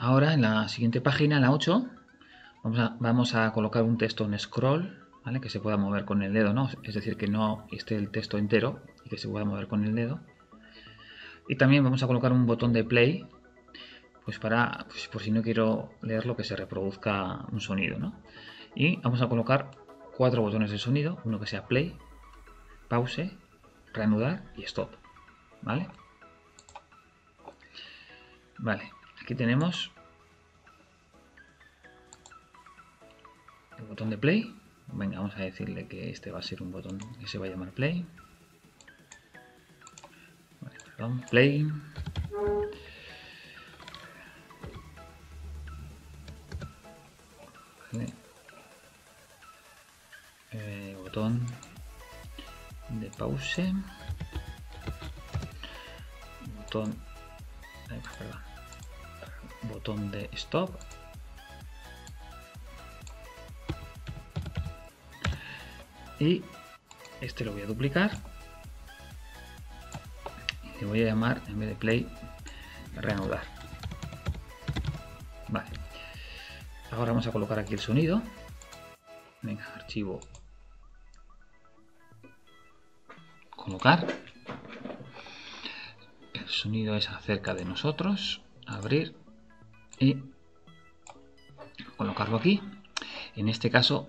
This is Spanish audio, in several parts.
Ahora en la siguiente página, la 8, vamos a colocar un texto en scroll, ¿vale? Que se pueda mover con el dedo, ¿no? Es decir, que no esté el texto entero y que se pueda mover con el dedo. Y también vamos a colocar un botón de play, pues para, pues por si no quiero leerlo, que se reproduzca un sonido, ¿no? Y vamos a colocar 4 botones de sonido, uno que sea play, pause, reanudar y stop, ¿vale? Vale, aquí tenemos el botón de play. Venga, vamos a decirle que este va a ser un botón que se va a llamar play. Vale, perdón, play. Vale. Botón de pause. Botón, perdón, botón de stop. Y este lo voy a duplicar y le voy a llamar, en vez de play, reanudar. Vale, ahora vamos a colocar aquí el sonido. Venga, archivo, colocar. El sonido es acerca de nosotros, abrir y colocarlo aquí. En este caso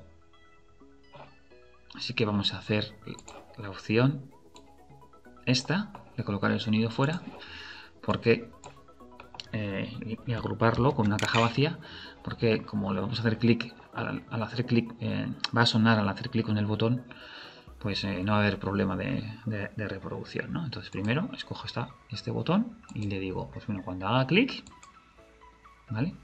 así que vamos a hacer la opción esta de colocar el sonido fuera, porque y agruparlo con una caja vacía, porque como le vamos a hacer clic, al hacer clic va a sonar al hacer clic con el botón, pues no va a haber problema de reproducción, ¿no? Entonces primero escojo este botón y le digo, pues bueno, cuando haga clic, ¿vale?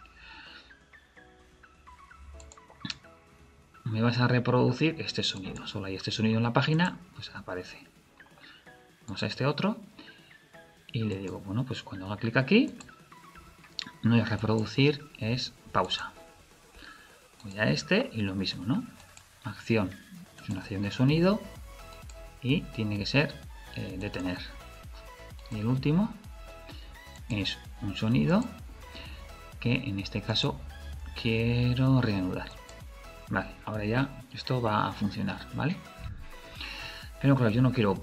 Me vas a reproducir este sonido. Solo hay este sonido en la página, pues aparece. Vamos a este otro y le digo, bueno, pues cuando haga clic aquí, no es reproducir, es pausa. Voy a este y lo mismo, ¿no? Acción, es una acción de sonido y tiene que ser detener. Y el último es un sonido que en este caso quiero reanudar. Vale, ahora ya esto va a funcionar, ¿vale? Pero claro, yo no quiero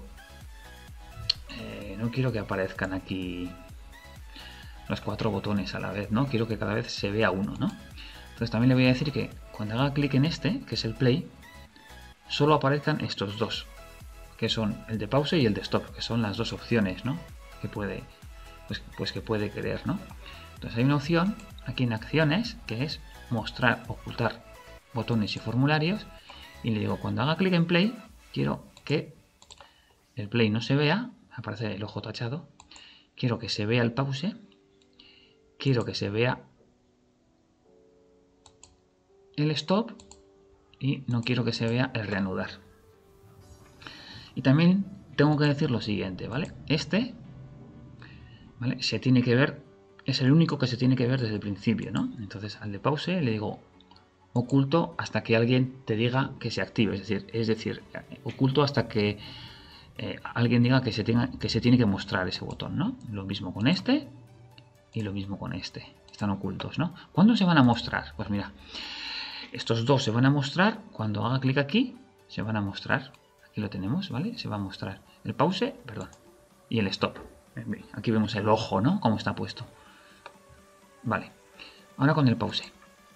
que aparezcan aquí los 4 botones a la vez, ¿no? Quiero que cada vez se vea uno, ¿no? Entonces también le voy a decir que cuando haga clic en este, que es el play, solo aparezcan estos dos, que son el de pause y el de stop, que son las dos opciones, ¿no? Que puede, pues que puede querer, ¿no? Entonces hay una opción aquí en acciones que es mostrar, ocultar botones y formularios, y le digo cuando haga clic en play, quiero que el play no se vea, aparece el ojo tachado, quiero que se vea el pause, quiero que se vea el stop y no quiero que se vea el reanudar. Y también tengo que decir lo siguiente, ¿vale? Este, ¿vale? Se tiene que ver, es el único que se tiene que ver desde el principio, ¿no? Entonces al de pause le digo oculto hasta que alguien te diga que se active, es decir, oculto hasta que alguien diga que se tiene que mostrar ese botón, ¿no? Lo mismo con este y lo mismo con este, están ocultos, ¿no? ¿Cuándo se van a mostrar? Pues mira, estos dos se van a mostrar cuando haga clic aquí, se van a mostrar, aquí lo tenemos, ¿vale? Se va a mostrar el pause, perdón, y el stop. Aquí vemos el ojo, ¿no? Cómo está puesto. Vale, ahora con el pause.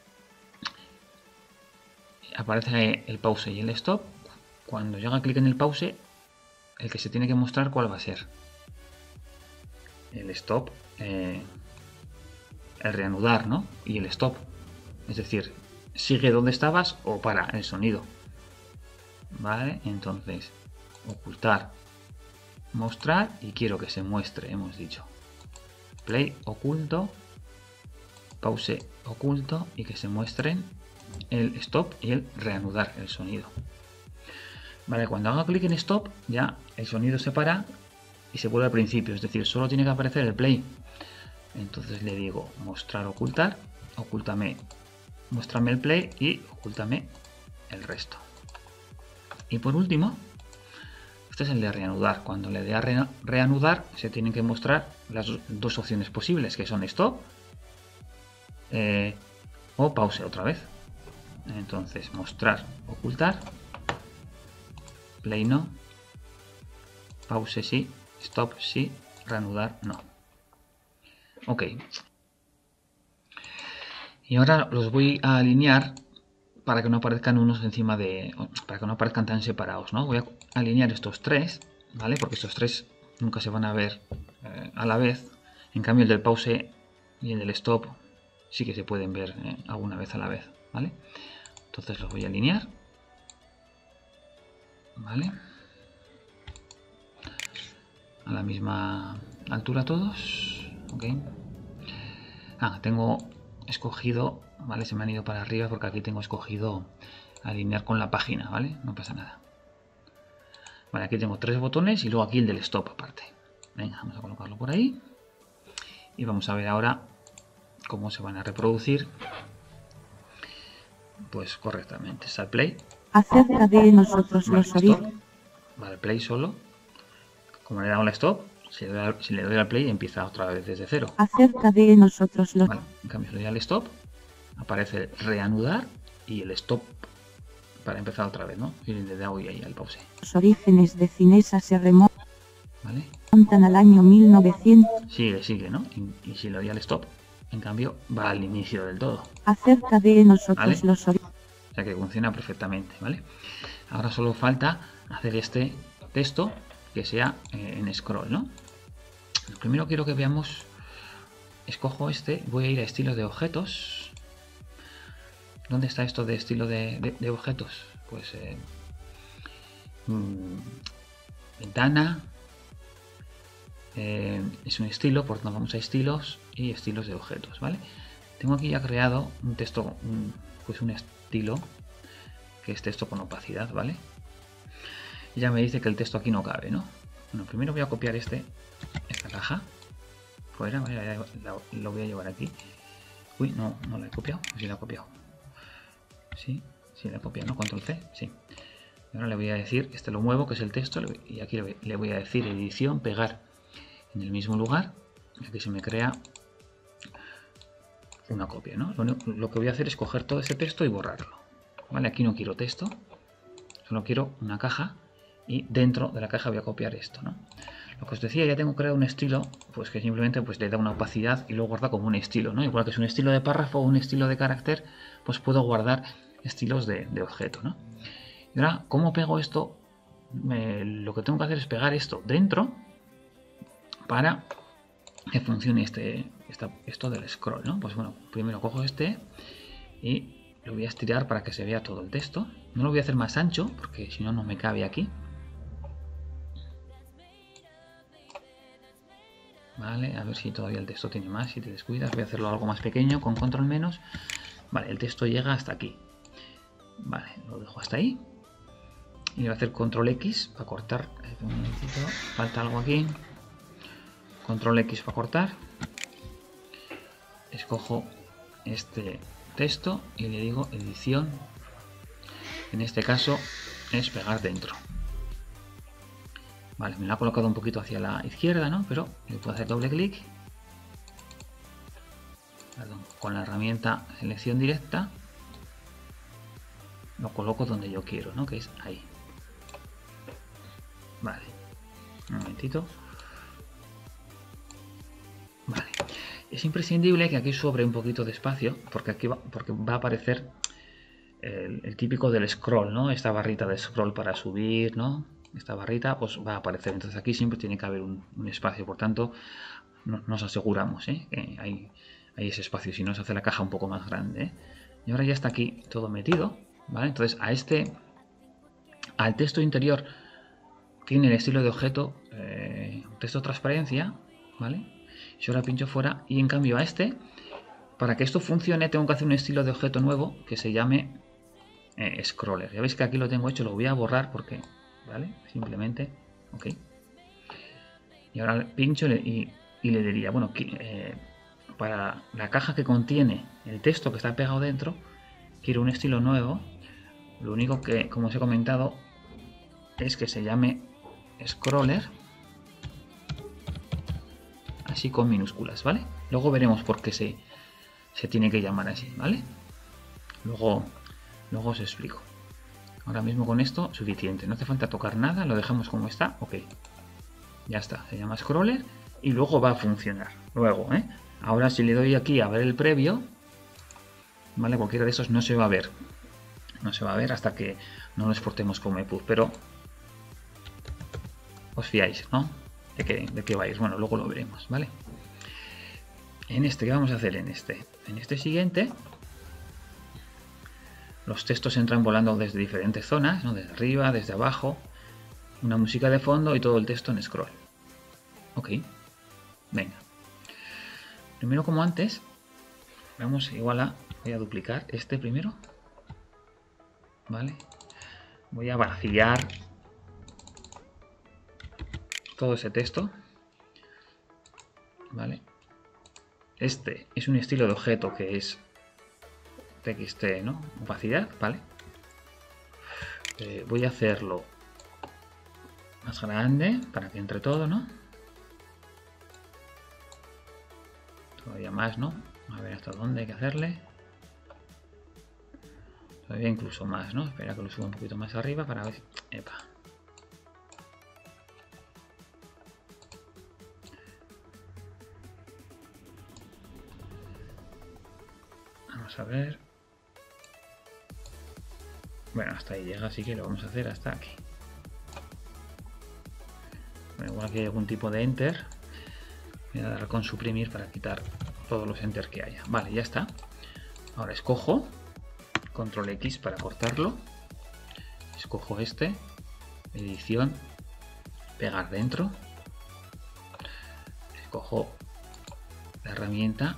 Aparece el pause y el stop. Cuando yo haga clic en el pause, el que se tiene que mostrar, ¿cuál va a ser? El stop, el reanudar, ¿no? Y el stop. Es decir, sigue donde estabas o para el sonido. ¿Vale? Entonces, ocultar, mostrar y quiero que se muestre, hemos dicho. Play oculto, pause oculto y que se muestren el stop y el reanudar el sonido. Vale, cuando haga clic en stop ya el sonido se para y se vuelve al principio, es decir, solo tiene que aparecer el play. Entonces le digo mostrar ocultar, ocúltame, muéstrame el play y ocúltame el resto. Y por último, este es el de reanudar. Cuando le dé a reanudar se tienen que mostrar las dos opciones posibles, que son stop o pause otra vez. Entonces mostrar, ocultar, play no, pause sí, stop sí, reanudar no. Ok. Y ahora los voy a alinear para que no aparezcan unos encima de... para que no aparezcan tan separados, ¿no? Voy a alinear estos tres, ¿vale? Porque estos tres nunca se van a ver a la vez. En cambio el del pause y el del stop sí que se pueden ver alguna vez a la vez, ¿vale? Entonces los voy a alinear, ¿vale? A la misma altura todos, ¿ok? Tengo escogido, ¿vale? Se me han ido para arriba porque aquí tengo escogido alinear con la página, ¿vale? No pasa nada. Vale, aquí tengo tres botones y luego aquí el del stop aparte. Venga, vamos a colocarlo por ahí. Y vamos a ver ahora cómo se van a reproducir, pues correctamente. Sal play. Acerca de nosotros vale, los orígenes. Vale, play solo. Como le he dado al stop, si le doy al play empieza otra vez desde cero. Acerca de nosotros los... Vale, en cambio si le doy al stop, aparece reanudar y el stop para empezar otra vez, ¿no? Y le doy ahí al pause. Los orígenes de Cinesa se remontan ¿Vale? al año 1900. Sigue, ¿no? Y si le doy al stop, en cambio va al inicio del todo. Acerca de nosotros ¿Vale? los orígenes. O sea que funciona perfectamente, ¿vale? Ahora solo falta hacer este texto que sea en scroll, ¿no? Primero quiero que veamos, escojo este, voy a ir a estilo de objetos. ¿Dónde está esto de estilo de objetos? Pues ventana, es un estilo, por tanto vamos a estilos y estilos de objetos, ¿vale? Tengo aquí ya creado un texto, pues un estilo que es texto con opacidad, ¿vale? Y ya me dice que el texto aquí no cabe, ¿no? Bueno, primero voy a copiar esta caja fuera, ¿vale? Lo voy a llevar aquí. Uy, no la he copiado, sí la he copiado. Sí la he copiado, ¿no? Control C, sí. Y ahora le voy a decir, lo muevo, que es el texto, y aquí le voy a decir edición, pegar en el mismo lugar, y aquí se me crea una copia, ¿no? Lo que voy a hacer es coger todo ese texto y borrarlo, ¿vale? Aquí no quiero texto, solo quiero una caja, y dentro de la caja voy a copiar esto, ¿no? Lo que os decía, ya tengo creado un estilo, pues que simplemente pues le da una opacidad y lo guarda como un estilo, ¿no? Igual que es un estilo de párrafo o un estilo de carácter, pues puedo guardar estilos de objeto, ¿no? Y ahora, ¿cómo pego esto? Lo que tengo que hacer es pegar esto dentro para que funcione esto del scroll, ¿no? Pues bueno, primero cojo este y lo voy a estirar para que se vea todo el texto. No lo voy a hacer más ancho porque si no, no me cabe aquí. Vale, a ver si todavía el texto tiene más. Si te descuidas, voy a hacerlo algo más pequeño con control menos. Vale, el texto llega hasta aquí. Vale, lo dejo hasta ahí. Y voy a hacer control X para cortar. Un momentito, falta algo aquí. Control X para cortar. Escojo este texto y le digo edición. En este caso es pegar dentro. Vale, me lo ha colocado un poquito hacia la izquierda, ¿no? Pero le puedo hacer doble clic. Perdón, con la herramienta selección directa. Lo coloco donde yo quiero, ¿no? Que es ahí. Vale. Un momentito. Vale. Es imprescindible que aquí sobre un poquito de espacio, porque aquí va a aparecer el típico del scroll, ¿no? Esta barrita de scroll para subir, ¿no? Esta barrita pues va a aparecer. Entonces aquí siempre tiene que haber un espacio. Por tanto, nos aseguramos que hay ese espacio. Si no, se hace la caja un poco más grande. Y ahora ya está aquí todo metido, ¿vale? Entonces al texto interior tiene el estilo de objeto, texto transparencia, ¿vale? Si ahora pincho fuera y en cambio a para que esto funcione tengo que hacer un estilo de objeto nuevo que se llame scroller. Ya veis que aquí lo tengo hecho, lo voy a borrar porque, ¿vale? Simplemente, ok. Y ahora pincho y le diría, bueno, para la caja que contiene el texto que está pegado dentro, quiero un estilo nuevo. Lo único que, como os he comentado, es que se llame scroller, así con minúsculas, ¿vale? Luego veremos por qué se se tiene que llamar así, ¿vale? Luego os explico. Ahora mismo con esto suficiente, no hace falta tocar nada, lo dejamos como está, ok. Ya está, se llama scroller y luego va a funcionar. Luego, ahora si le doy aquí a ver el previo, ¿vale? Cualquiera de esos no se va a ver. No se va a ver hasta que no lo exportemos como EPUB, pero os fiáis, ¿no? De qué vais. Bueno, luego lo veremos, ¿vale? En este, ¿qué vamos a hacer en este? En este siguiente, los textos entran volando desde diferentes zonas, ¿no? Desde arriba, desde abajo, una música de fondo y todo el texto en scroll. Ok, venga. Primero, como antes, vamos igual a... Voy a duplicar este primero. ¿Vale? Voy a vaciar todo ese texto. ¿Vale? Este es un estilo de objeto que es TXT, ¿no? Opacidad, ¿vale? Voy a hacerlo más grande para que entre todo, ¿no? Todavía más, ¿no? A ver hasta dónde hay que hacerle. Todavía incluso más, ¿no? Espera que lo suba un poquito más arriba para ver si... Epa. Vamos a ver. Bueno, hasta ahí llega, así que lo vamos a hacer hasta aquí. Bueno, igual que hay algún tipo de enter. Voy a dar con suprimir para quitar todos los enter que haya. Vale, ya está. Ahora escojo control X para cortarlo. Escojo este. Edición. Pegar dentro. Escojo la herramienta.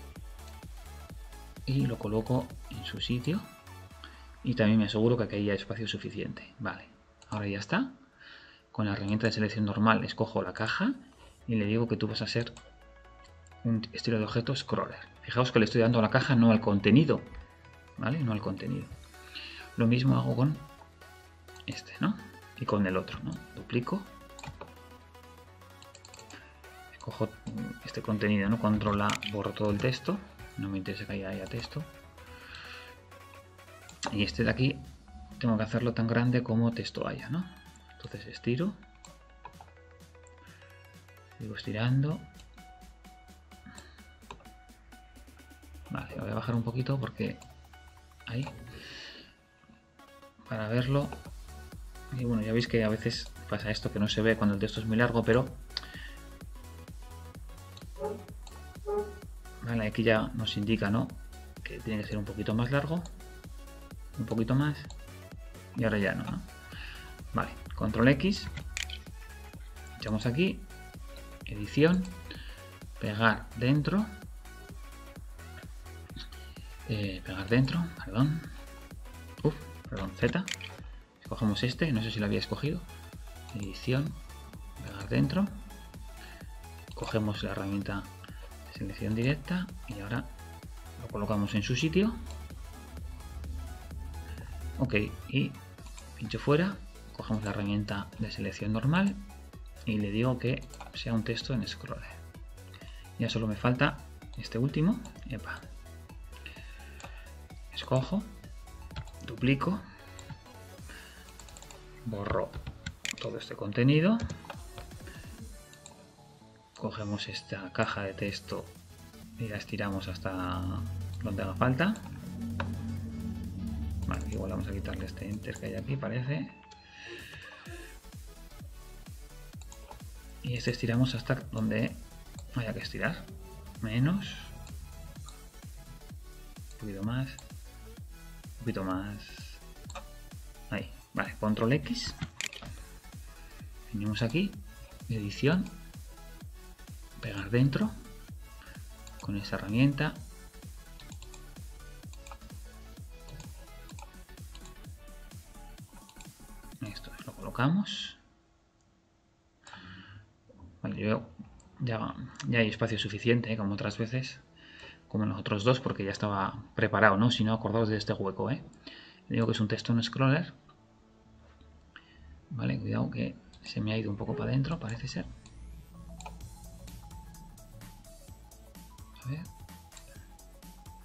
Y lo coloco en su sitio. Y también me aseguro que aquí haya espacio suficiente. Vale, ahora ya está. Con la herramienta de selección normal escojo la caja y le digo que tú vas a ser un estilo de objeto scroller. Fijaos que le estoy dando a la caja, no al contenido. ¿Vale? No al contenido. Lo mismo hago con este, ¿no? Y con el otro, ¿no? Duplico. Escojo este contenido, ¿no? Control A, borro todo el texto. No me interesa que haya texto. Y este de aquí tengo que hacerlo tan grande como texto haya, ¿no? Entonces estiro. Sigo estirando. Vale, lo voy a bajar un poquito porque... Ahí. Para verlo. Y bueno, ya veis que a veces pasa esto que no se ve cuando el texto es muy largo, pero... Vale, aquí ya nos indica, ¿no? Que tiene que ser un poquito más largo. Un poquito más. Y ahora ya no, ¿no? Vale, control X. Echamos aquí. Edición. Pegar dentro. Pegar dentro, perdón. Perdón, Z. Escogemos este, no sé si lo había escogido. Edición. Pegar dentro. Cogemos la herramienta de selección directa y ahora lo colocamos en su sitio. Ok, y pincho fuera, cogemos la herramienta de selección normal y le digo que sea un texto en scroller. Ya solo me falta este último. Epa. Escojo, duplico, borro todo este contenido, cogemos esta caja de texto y la estiramos hasta donde haga falta. Vale, igual vamos a quitarle este enter que hay aquí, parece. Y este estiramos hasta donde haya que estirar. Menos. Un poquito más. Un poquito más. Ahí. Vale, control X. Venimos aquí. Edición. Pegar dentro. Con esa herramienta. Esto lo colocamos. Vale, ya hay espacio suficiente, como otras veces, como en los otros dos, porque ya estaba preparado, ¿no? Si no, acordaos de este hueco, Le digo que es un texto en scroller. Vale, cuidado que se me ha ido un poco para adentro, parece ser. A ver.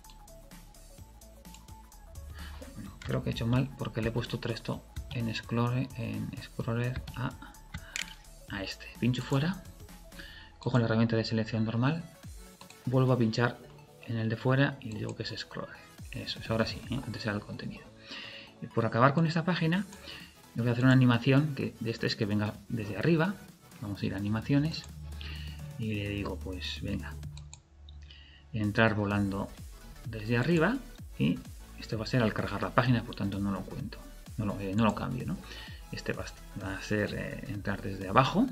creo que he hecho mal porque le he puesto esto en Explorer a este. Pincho fuera, cojo la herramienta de selección normal, vuelvo a pinchar en el de fuera y digo que es Explorer. Eso es, ahora sí, antes era el contenido. Y por acabar con esta página, le voy a hacer una animación que de este es que venga desde arriba. Vamos a ir a animaciones y le digo, pues venga, entrar volando desde arriba, y este va a ser al cargar la página, por tanto no lo cuento, no lo cambio, ¿no? Este va a ser entrar desde abajo,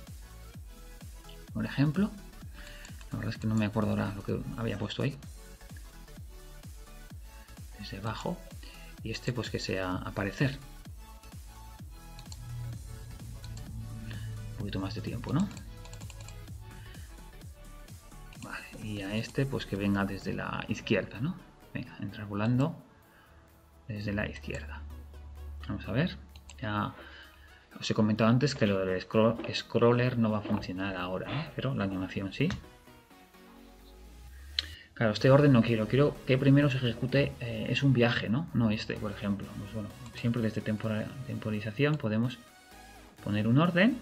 por ejemplo. La verdad es que no me acuerdo ahora lo que había puesto ahí. Desde abajo, y este pues que sea aparecer. Un poquito más de tiempo, ¿no? Vale, y a este pues que venga desde la izquierda, ¿no? Venga, entrar volando desde la izquierda. Vamos a ver. Ya os he comentado antes que lo del scroller no va a funcionar ahora, pero la animación sí. Claro, este orden no quiero que primero se ejecute, es un viaje, ¿no? No este, por ejemplo. Pues bueno, siempre desde temporización podemos poner un orden.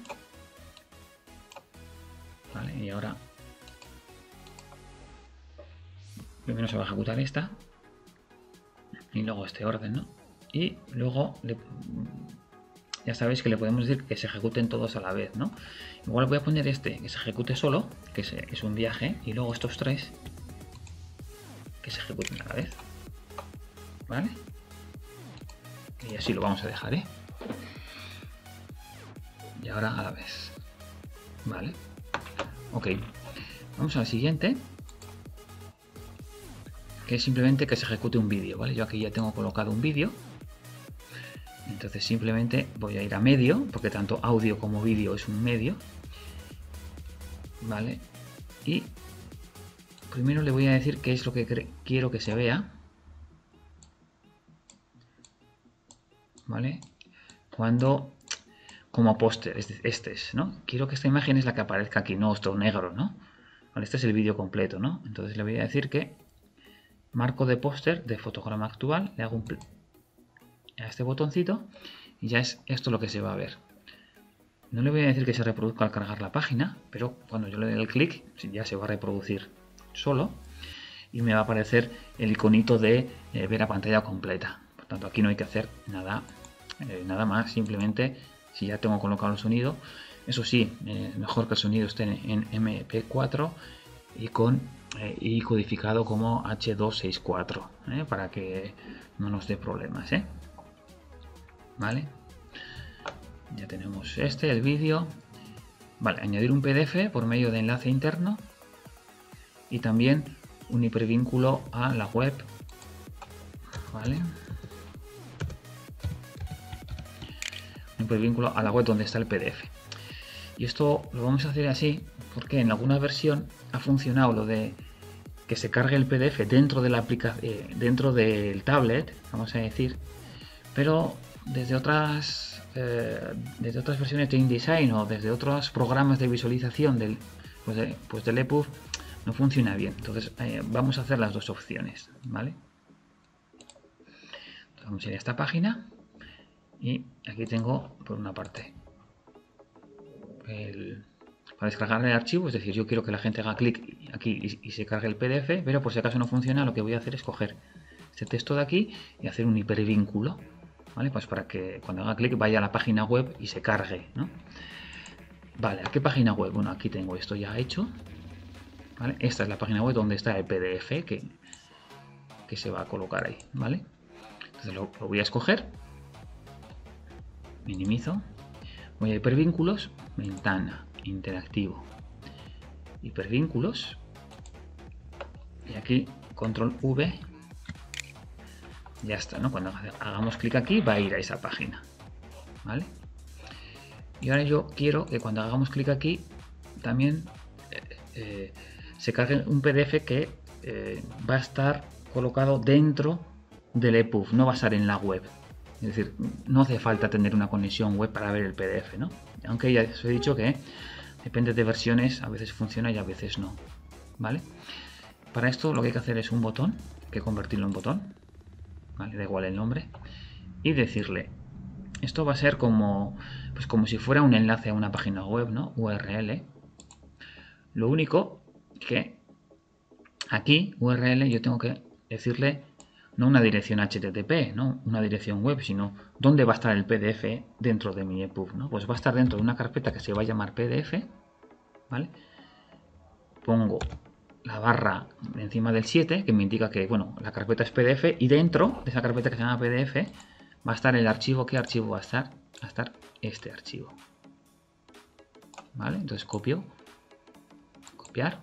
Vale, y ahora primero se va a ejecutar esta y luego este orden, ¿no? Y luego ya sabéis que le podemos decir que se ejecuten todos a la vez, ¿no? Igual voy a poner este que se ejecute solo, que es un viaje, y luego estos tres que se ejecuten a la vez, ¿vale? Y así lo vamos a dejar, ¿eh? Y ahora a la vez, ¿vale? Ok, vamos al siguiente, que es simplemente que se ejecute un vídeo, ¿vale? Yo aquí ya tengo colocado un vídeo, entonces simplemente voy a ir a medio, porque tanto audio como vídeo es un medio, ¿vale? Y primero le voy a decir qué es lo que quiero que se vea, ¿vale? Cuando, como póster, este es, ¿no? Quiero que esta imagen es la que aparezca aquí, no otro negro, ¿no? Vale, este es el vídeo completo, ¿no? Entonces le voy a decir que marco de póster de fotograma actual, le hago un a este botoncito y ya es esto lo que se va a ver. No le voy a decir que se reproduzca al cargar la página, pero cuando yo le dé el clic ya se va a reproducir solo y me va a aparecer el iconito de ver a pantalla completa. Por tanto, aquí no hay que hacer nada más, simplemente si ya tengo colocado el sonido, eso sí, mejor que el sonido esté en MP4 y codificado como H264, para que no nos dé problemas, ¿vale? Ya tenemos el vídeo. Vale, añadir un PDF por medio de enlace interno y también un hipervínculo a la web, ¿vale? Un hipervínculo a la web donde está el PDF. Y esto lo vamos a hacer así porque en alguna versión ha funcionado lo de que se cargue el PDF dentro de la aplicación, dentro del tablet, vamos a decir, pero desde otras versiones de InDesign o desde otros programas de visualización del EPUB no funciona bien. Entonces vamos a hacer las dos opciones, ¿vale? Entonces, vamos a ir a esta página y aquí tengo por una parte para descargar el archivo, es decir, yo quiero que la gente haga clic aquí y se cargue el PDF, pero por si acaso no funciona, lo que voy a hacer es coger este texto de aquí y hacer un hipervínculo, ¿vale? Pues para que cuando haga clic vaya a la página web y se cargue, ¿no? Vale, ¿a qué página web? Bueno, aquí tengo esto ya hecho, ¿vale? Esta es la página web donde está el PDF que se va a colocar ahí, ¿vale? Entonces lo voy a escoger, minimizo, voy a hipervínculos, ventana, interactivo, hipervínculos, y aquí control V, ya está, ¿no? Cuando hagamos clic aquí va a ir a esa página, ¿vale? Y ahora yo quiero que cuando hagamos clic aquí también se cargue un PDF que va a estar colocado dentro del EPUB, no va a estar en la web. Es decir, no hace falta tener una conexión web para ver el PDF, ¿no? Aunque ya os he dicho que depende de versiones, a veces funciona y a veces no, ¿vale? Para esto lo que hay que hacer es un botón, hay que convertirlo en botón, ¿vale? Da igual el nombre, y decirle, esto va a ser como, pues como si fuera un enlace a una página web, ¿no? URL. Lo único que aquí, URL, yo tengo que decirle no una dirección HTTP, no una dirección web, sino dónde va a estar el PDF dentro de mi EPUB, ¿no? Pues va a estar dentro de una carpeta que se va a llamar PDF, ¿vale? Pongo la barra encima del 7, que me indica que, bueno, la carpeta es PDF, y dentro de esa carpeta que se llama PDF va a estar el archivo. ¿Qué archivo va a estar? Va a estar este archivo, ¿vale? Entonces copio, copiar,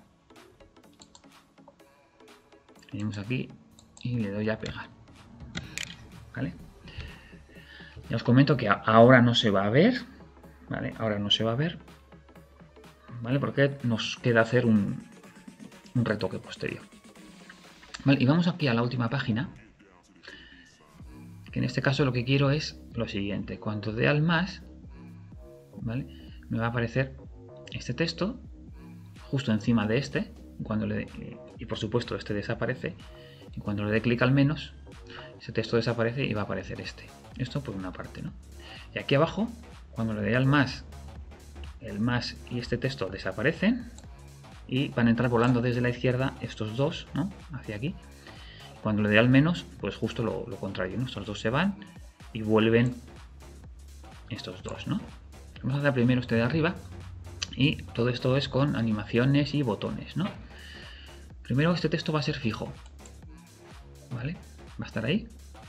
venimos aquí y le doy a pegar, ¿vale? Ya os comento que ahora no se va a ver, ¿vale? Ahora no se va a ver, ¿vale? Porque nos queda hacer un retoque posterior, ¿vale? Y vamos aquí a la última página, que en este caso lo que quiero es lo siguiente. Cuando dé al más, ¿vale? Me va a aparecer este texto justo encima de este, y por supuesto este desaparece, y cuando le dé clic al menos, ese texto desaparece y va a aparecer este. Esto por una parte, ¿no? Y aquí abajo, cuando le dé al más, el más y este texto desaparecen y van a entrar volando desde la izquierda estos dos, ¿no? Hacia aquí. Cuando le dé al menos, pues justo lo contrario, ¿no? Estos dos se van y vuelven estos dos, ¿no? Vamos a hacer primero este de arriba, y todo esto es con animaciones y botones, ¿no? Primero este texto va a ser fijo, ¿vale? Va a estar ahí.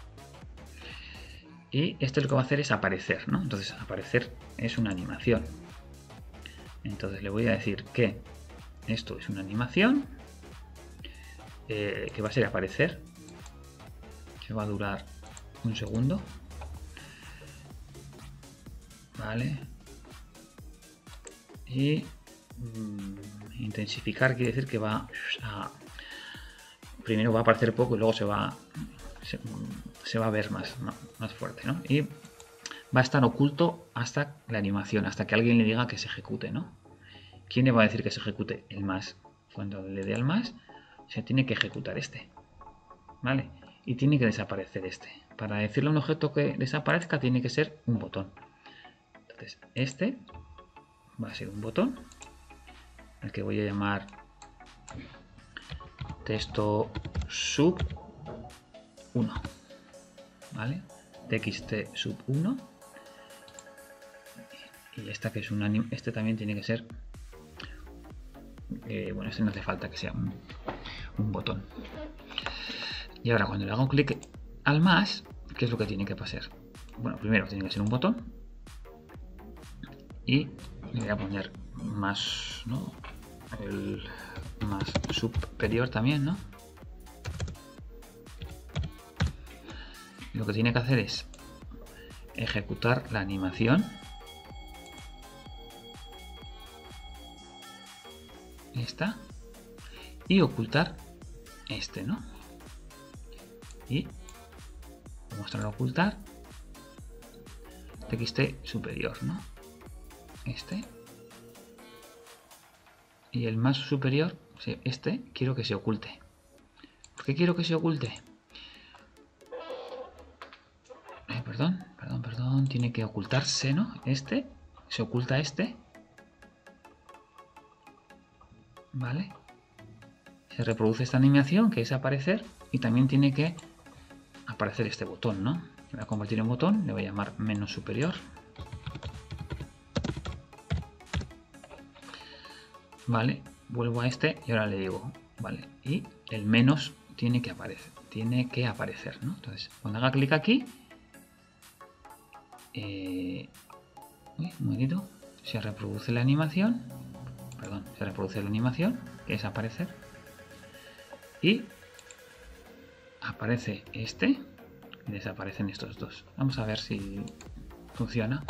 Y este lo que va a hacer es aparecer, ¿no? Entonces aparecer es una animación. Entonces le voy a decir que esto es una animación, que va a ser aparecer, que va a durar un segundo, ¿vale? Y intensificar quiere decir que va a, primero va a aparecer poco y luego se va a ver más fuerte, ¿no? Y va a estar oculto hasta la animación, hasta que alguien le diga que se ejecute, ¿no? ¿Quién le va a decir que se ejecute? El más. Cuando le dé al más, se tiene que ejecutar este, ¿vale? Y tiene que desaparecer este. Para decirle a un objeto que desaparezca tiene que ser un botón. Entonces este va a ser un botón al que voy a llamar texto sub 1, ¿vale? txt sub 1, y esta que es un este también tiene que ser bueno, este no hace falta que sea un botón. Y ahora cuando le hago clic al más, ¿qué es lo que tiene que pasar? Bueno, primero tiene que ser un botón y le voy a poner más, ¿no? El más superior también, ¿no? Lo que tiene que hacer es ejecutar la animación, esta, y ocultar este, ¿no? Y mostrar ocultar txt superior, ¿no? Este y el más superior, este quiero que se oculte. ¿Por qué quiero que se oculte? Perdón, tiene que ocultarse, ¿no? Este, se oculta este, ¿vale? Se reproduce esta animación, que es aparecer, y también tiene que aparecer este botón, ¿no? Le voy a convertir en botón, le voy a llamar menos superior. Vale, vuelvo a este y ahora le digo, vale, y el menos tiene que aparecer, ¿no? Entonces, cuando haga clic aquí, un momentito, se reproduce la animación, que es aparecer, y aparece este y desaparecen estos dos. Vamos a ver si funciona.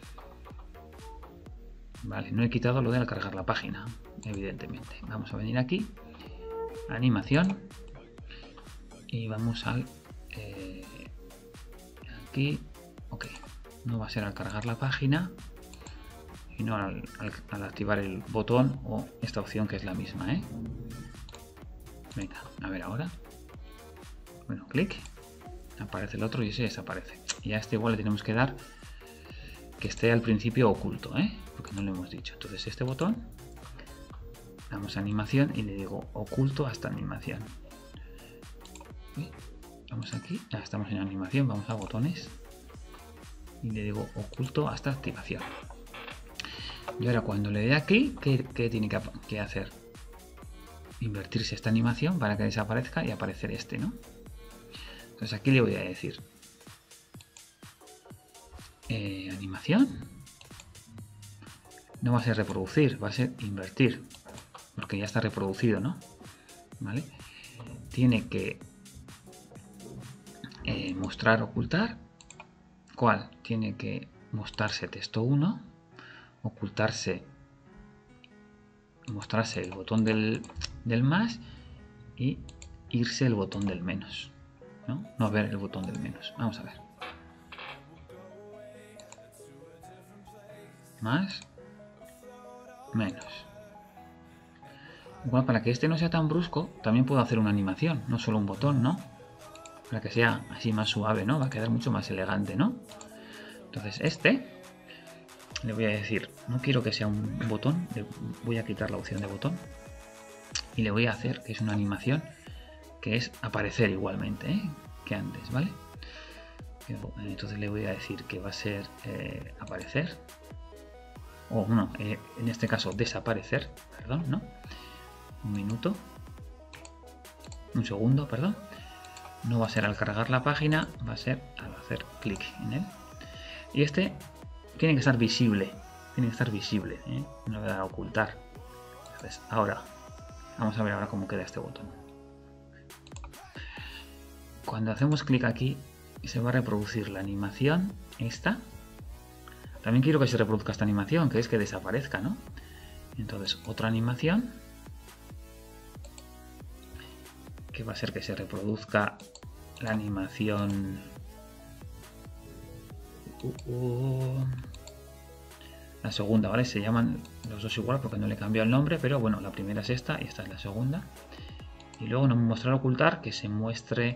Vale, no he quitado lo de cargar la página, evidentemente. Vamos a venir aquí, animación, y vamos al aquí, ok. No va a ser al cargar la página, sino al activar el botón o esta opción que es la misma, ¿eh? Venga, a ver ahora. Bueno, clic, aparece el otro y ese desaparece. Y a este igual le tenemos que dar que esté al principio oculto, porque no lo hemos dicho. Entonces este botón, damos a animación y le digo oculto hasta animación. Vamos aquí, ya estamos en animación, vamos a botones y le digo oculto hasta activación. Y ahora cuando le dé aquí, ¿qué tiene que hacer? Invertirse esta animación para que desaparezca y aparecer este, ¿no? Entonces aquí le voy a decir animación. No va a ser reproducir, va a ser invertir, porque ya está reproducido, ¿no? ¿Vale? Tiene que mostrar, ocultar. ¿Cuál? Tiene que mostrarse texto 1, ocultarse, mostrarse el botón del más y irse el botón del menos, ¿no? No ver el botón del menos. Vamos a ver. Más, menos. Igual, para que este no sea tan brusco, también puedo hacer una animación, no solo un botón, ¿no? Para que sea así más suave, ¿no? Va a quedar mucho más elegante, ¿no? Entonces este le voy a decir, no quiero que sea un botón, voy a quitar la opción de botón y le voy a hacer que es una animación que es aparecer igualmente, que antes, ¿vale? Entonces le voy a decir que va a ser aparecer, o no, en este caso desaparecer, perdón, ¿no? Un segundo, perdón. No va a ser al cargar la página, va a ser al hacer clic en él. Y este tiene que estar visible, no le voy a ocultar. Entonces ahora, vamos a ver ahora cómo queda este botón. Cuando hacemos clic aquí, se va a reproducir la animación esta. También quiero que se reproduzca esta animación, que es que desaparezca, ¿no? Entonces otra animación, que va a ser que se reproduzca la animación la segunda, ¿vale? Se llaman los dos igual porque no le cambió el nombre, pero bueno, la primera es esta y esta es la segunda. Y luego no mostrar, ocultar, que se muestre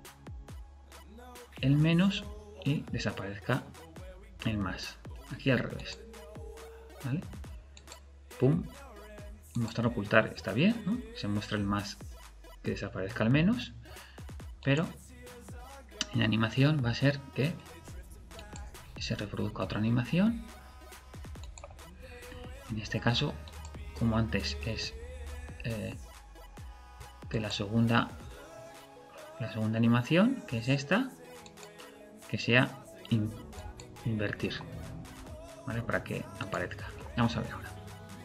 el menos y desaparezca el más. Aquí al revés, ¿vale? Pum, mostrar, ocultar está bien, ¿no? Se muestra el más, que desaparezca el menos, pero en animación va a ser que se reproduzca otra animación. En este caso, como antes, es que la segunda animación, que es esta, que sea invertir, ¿vale? Para que aparezca. Vamos a ver ahora.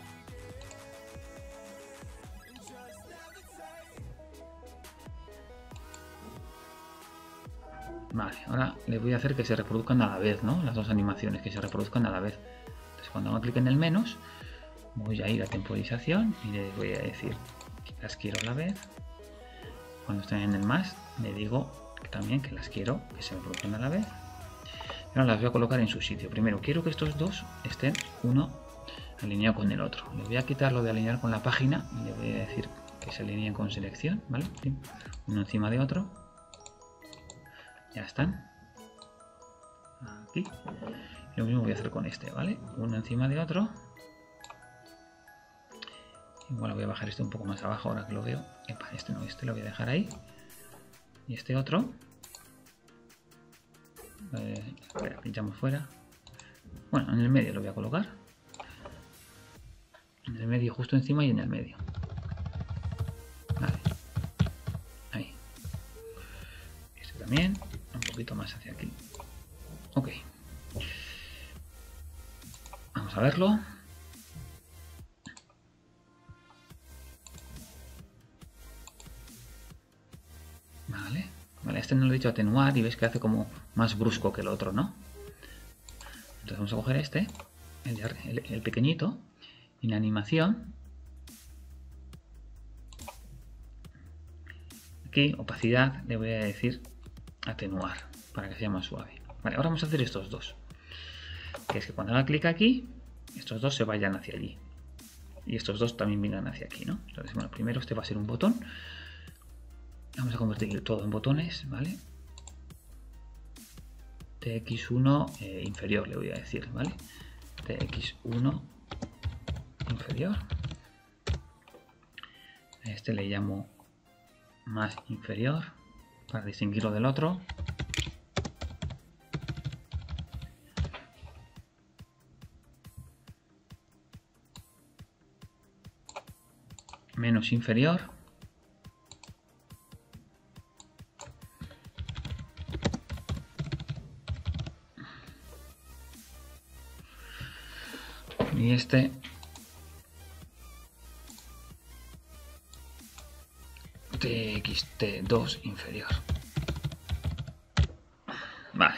Vale, ahora le voy a hacer que se reproduzcan a la vez, ¿no? Las dos animaciones que se reproduzcan a la vez. Entonces cuando haga clic en el menos, voy a ir a temporización y le voy a decir que las quiero a la vez. Cuando estén en el más, le digo que también que las quiero que se reproduzcan a la vez. Ahora las voy a colocar en su sitio. Primero quiero que estos dos estén uno alineado con el otro. Le voy a quitar lo de alinear con la página y le voy a decir que se alineen con selección, ¿vale? Uno encima de otro. Ya están. Aquí. Lo mismo voy a hacer con este, ¿vale? Uno encima de otro. Igual voy a bajar este un poco más abajo ahora que lo veo. Epa, este no, este lo voy a dejar ahí. Y este otro. Espera, pinchamos fuera. Bueno, en el medio lo voy a colocar. En el medio, justo encima y en el medio. Vale. Ahí. Este también. Un poquito más hacia aquí. Ok. Vamos a verlo. Vale, este no lo he dicho atenuar y veis que hace como más brusco que el otro, ¿no? Entonces vamos a coger este, el pequeñito, y en animación, aquí, opacidad, le voy a decir atenuar, para que sea más suave. Vale, ahora vamos a hacer estos dos. Que es que cuando haga clic aquí, estos dos se vayan hacia allí. Y estos dos también vengan hacia aquí, ¿no? Entonces, bueno, primero este va a ser un botón. Vamos a convertir todo en botones, ¿vale? tx1 inferior le voy a decir, ¿vale? tx1 inferior. A este le llamo más inferior para distinguirlo del otro. Menos inferior. Y este txt2 inferior. Vale.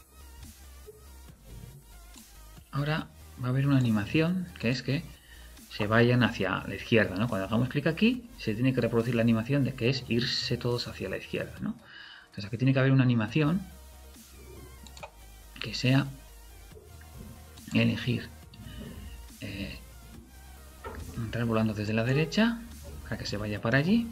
Ahora va a haber una animación que es que se vayan hacia la izquierda, ¿no? Cuando hagamos clic aquí se tiene que reproducir la animación de que es irse todos hacia la izquierda, ¿no? Entonces aquí tiene que haber una animación que sea elegir entrar volando desde la derecha para que se vaya para allí,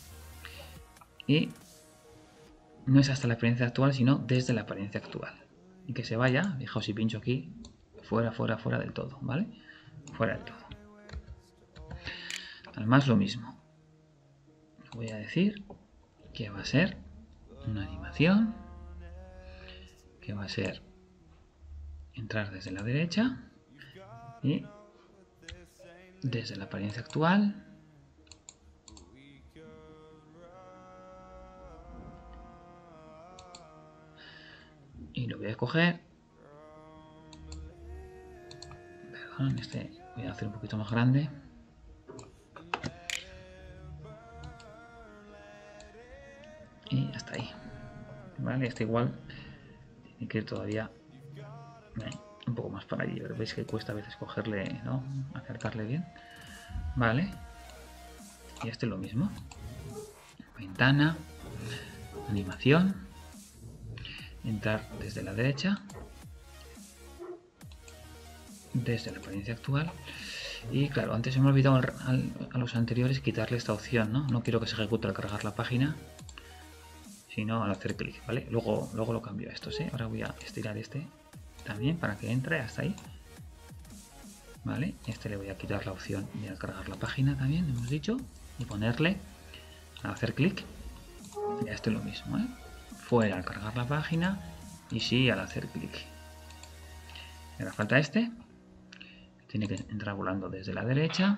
y no es hasta la apariencia actual sino desde la apariencia actual, y que se vaya, fijaos si pincho aquí, fuera del todo, ¿vale? Fuera del todo. Además lo mismo, voy a decir que va a ser una animación que va a ser entrar desde la derecha y desde la apariencia actual y lo voy a escoger, perdón, este voy a hacer un poquito más grande, y hasta ahí, vale. Este igual tiene que ir todavía un poco más para allí, pero veis que cuesta a veces cogerle, ¿no? Acertarle bien, vale. Y este lo mismo, ventana, animación, entrar desde la derecha, desde la apariencia actual. Y claro, antes se me ha olvidado a los anteriores quitarle esta opción, ¿no? No quiero que se ejecute al cargar la página, sino al hacer clic, ¿vale? Luego lo cambio a esto, ¿sí? Ahora voy a estirar este también para que entre hasta ahí, ¿vale? Este le voy a quitar la opción de al cargar la página también, hemos dicho, y ponerle al hacer clic. Y a este lo mismo, ¿eh? Fuera al cargar la página y sí al hacer clic. Ahora falta este, tiene que entrar volando desde la derecha.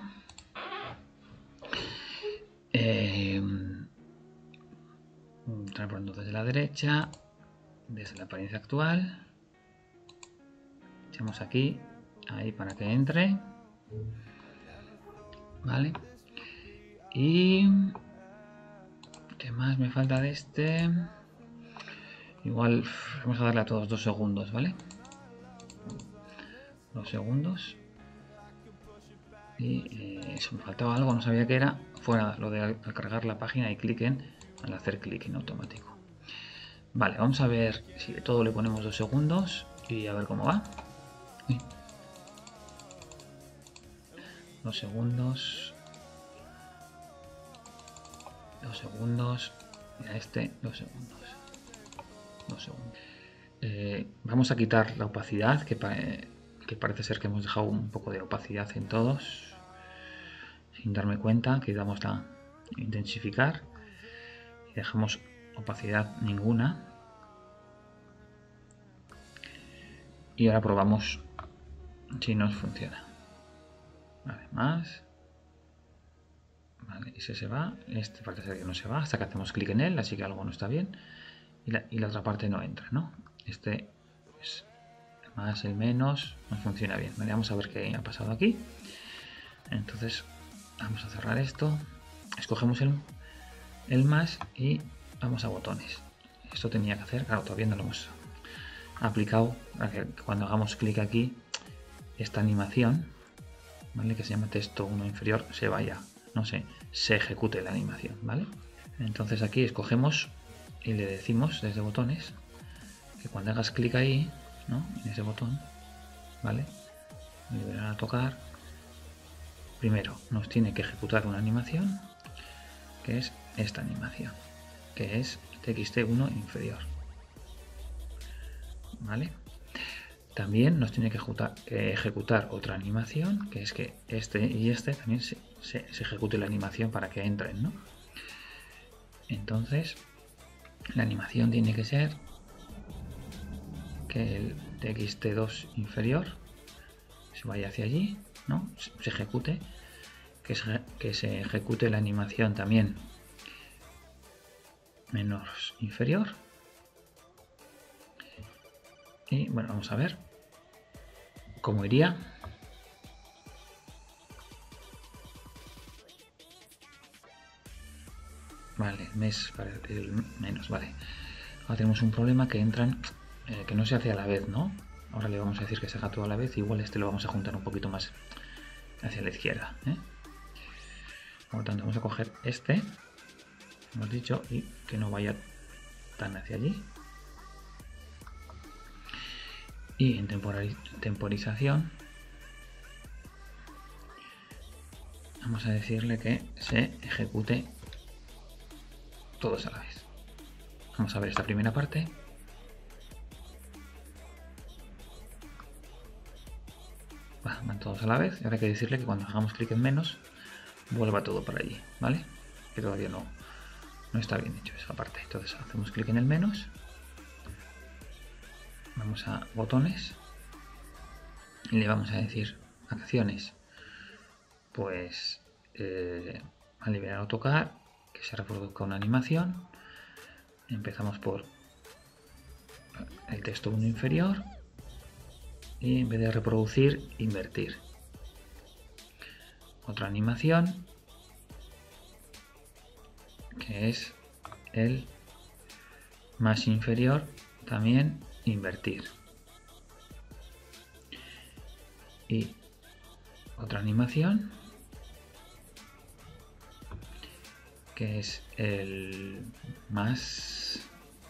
Entrar volando desde la derecha, desde la apariencia actual. Echamos aquí, ahí para que entre. Vale. Y ¿qué más me falta de este? Igual vamos a darle a todos 2 segundos, ¿vale? 2 segundos. Y eso, me faltaba algo, no sabía qué era. Fuera lo de al cargar la página y cliquen al hacer clic en automático. Vale, vamos a ver si de todo le ponemos 2 segundos y a ver cómo va. 2 segundos. 2 segundos. Y a este 2 segundos. 2 segundos. Vamos a quitar la opacidad, que parece ser que hemos dejado un poco de opacidad en todos. Sin darme cuenta, que damos a intensificar. Y dejamos opacidad ninguna. Y ahora probamos si nos funciona. Vale, más. Vale, ese se va. Este parece ser que no se va hasta que hacemos clic en él, así que algo no está bien. Y la otra parte no entra, ¿no? Este es el más, el menos, no funciona bien. Vale, vamos a ver qué ha pasado aquí. Entonces, vamos a cerrar esto. Escogemos el más y vamos a botones. Esto tenía que hacer, claro, todavía no lo hemos aplicado, para que cuando hagamos clic aquí, esta animación, ¿vale? Que se llama texto 1 inferior, se vaya, no sé, se ejecute la animación, ¿vale? Entonces aquí escogemos y le decimos desde botones que cuando hagas clic ahí, ¿no? En ese botón, ¿vale? Le volverán a tocar. Primero nos tiene que ejecutar una animación, que es esta animación, que es txt1 inferior. ¿vale? También nos tiene que ejecutar otra animación, que es que este y este también se ejecute la animación para que entren, ¿no? Entonces, la animación tiene que ser que el txt2 inferior se vaya hacia allí, ¿no? Se ejecute, que se ejecute la animación también menos inferior. Y bueno, vamos a ver cómo iría. Vale, mes para el menos, vale. Ahora tenemos un problema que entran, que no se hace a la vez, ¿no? Ahora le vamos a decir que se haga todo a la vez. Igual este lo vamos a juntar un poquito más hacia la izquierda, ¿eh? Por lo tanto, vamos a coger este, hemos dicho, y que no vaya tan hacia allí. Y en temporización vamos a decirle que se ejecute todos a la vez. Vamos a ver esta primera parte. Van todos a la vez. Y ahora hay que decirle que cuando hagamos clic en menos, vuelva todo para allí, ¿vale? Que todavía no está bien hecho esa parte. Entonces hacemos clic en el menos. Vamos a botones. Y le vamos a decir acciones. Pues al liberar o tocar, que se reproduzca una animación. Empezamos por el texto 1 inferior. Y en vez de reproducir, invertir. Otra animación, que es el más inferior, también invertir. Y otra animación, que es el más,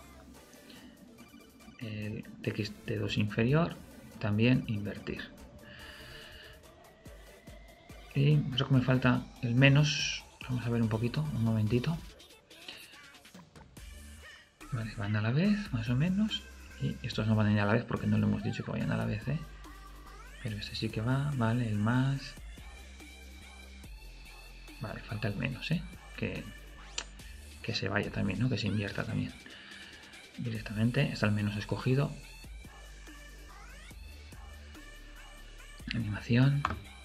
el txt2 inferior, también invertir. Y creo que me falta el menos. Vamos a ver un poquito, un momentito. Vale, van a la vez, más o menos. Y estos no van a ir a la vez porque no lo hemos dicho que vayan a la vez, ¿eh? Pero este sí que va, vale, el más. Vale, falta el menos, ¿eh? Que se vaya también, ¿no? Que se invierta también. Directamente, está el menos escogido. Animación,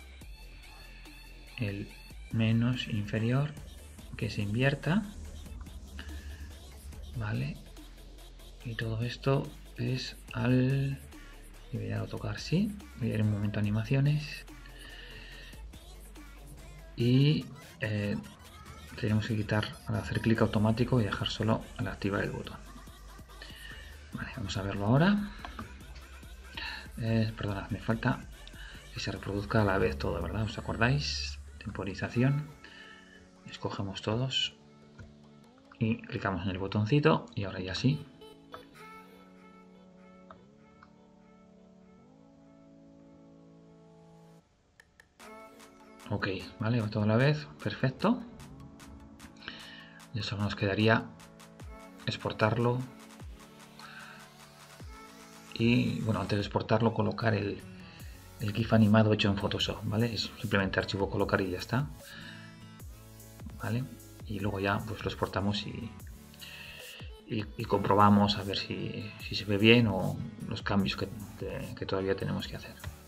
el menos inferior, que se invierta, vale, y todo esto es al liberar o tocar, sí. Voy a ir un momento a animaciones y tenemos que quitar al hacer clic automático y dejar solo al activar el botón. Vale, vamos a verlo ahora. Perdonad, me falta que se reproduzca a la vez todo, ¿verdad? ¿Os acordáis? Temporización. Escogemos todos y clicamos en el botoncito y ahora ya sí. Ok, vale, va todo a la vez, perfecto. Y eso nos quedaría exportarlo y, bueno, antes de exportarlo, colocar el GIF animado hecho en Photoshop, ¿vale? Es simplemente archivo colocar y ya está, ¿vale? Y luego ya pues lo exportamos y comprobamos a ver si se ve bien o los cambios que todavía tenemos que hacer.